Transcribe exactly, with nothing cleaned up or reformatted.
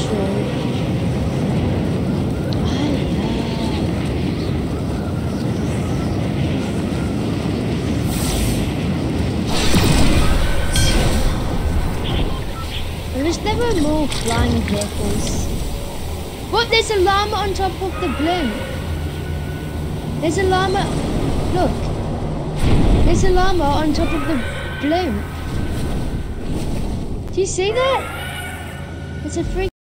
road. I wish there were more flying vehicles. What? There's a llama on top of the blimp. There's a llama. Look. There's a llama on top of the blimp. Do you see that? It's a freak.